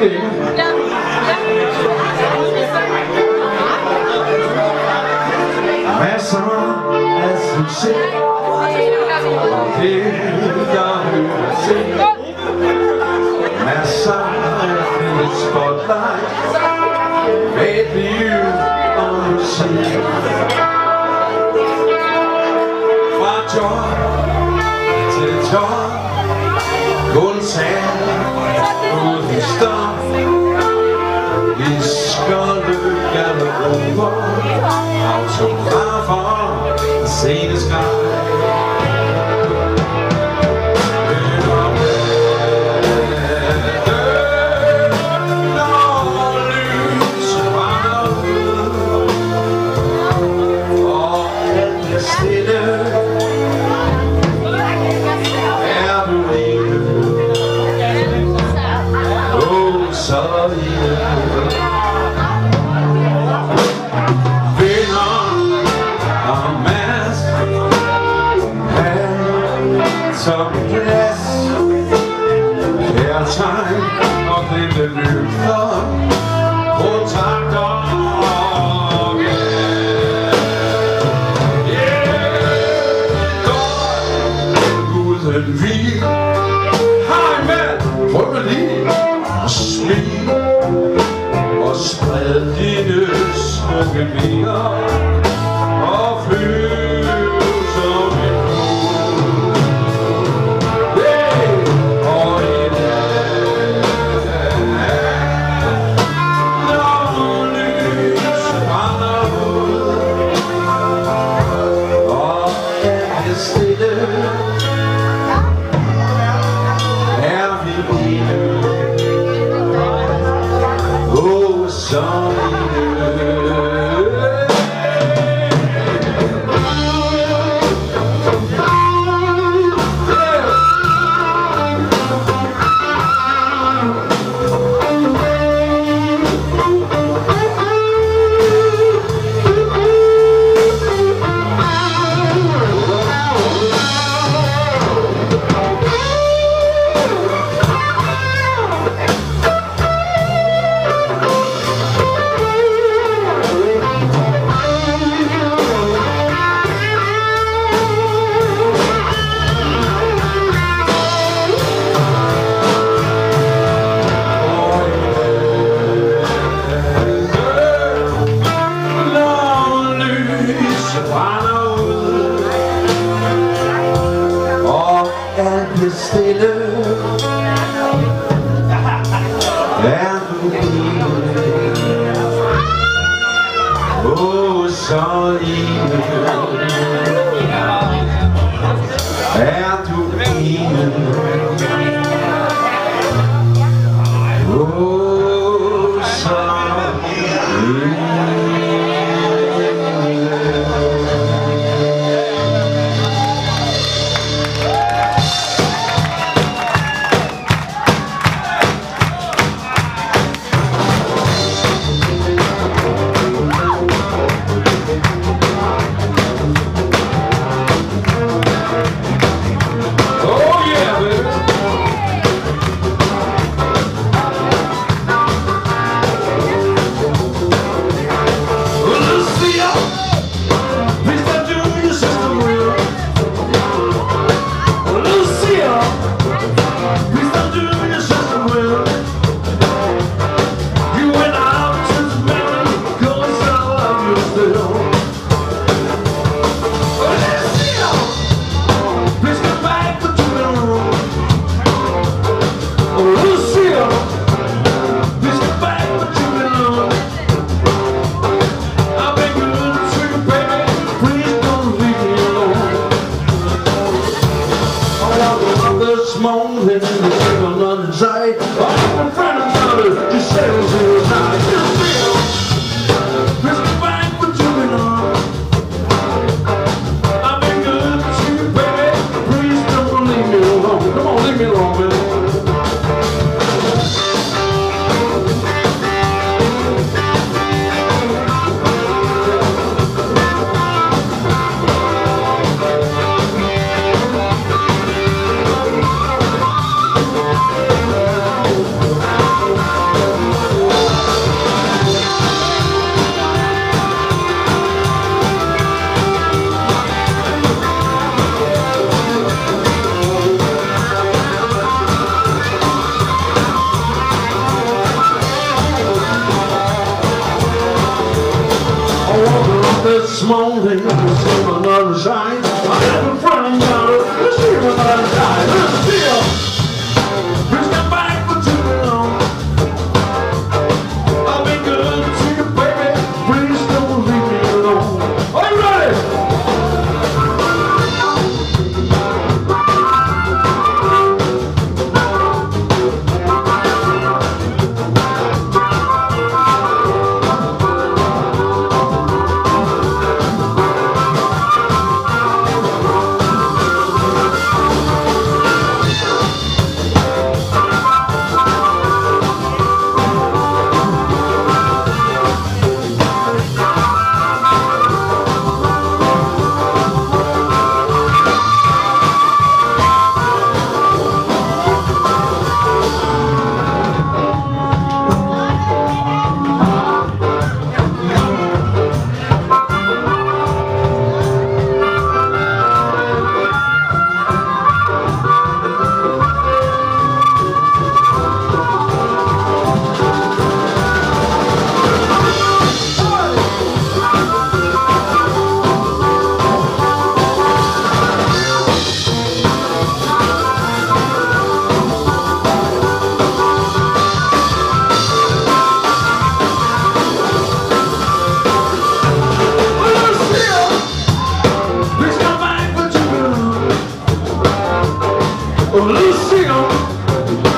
længe. Masser af succes, og det der hører til. Masser af et spotlight, med et liv og musik. Fra job til job, koncert uden stop. Vi skal løbe over autografer og sceneskræk. Som glas, kærtegn og glemme løfter, kontakter og uden hvil. Hej mand, prøv lige og smil og spred dine smukke vinger og flyv som en stille er du så ene er du ene så this morning, see my love shine. I'm in front of you, see my love shine. Still, please come back for too long. I've been good to you, baby. Please don't leave me alone. Are you ready? Lucille,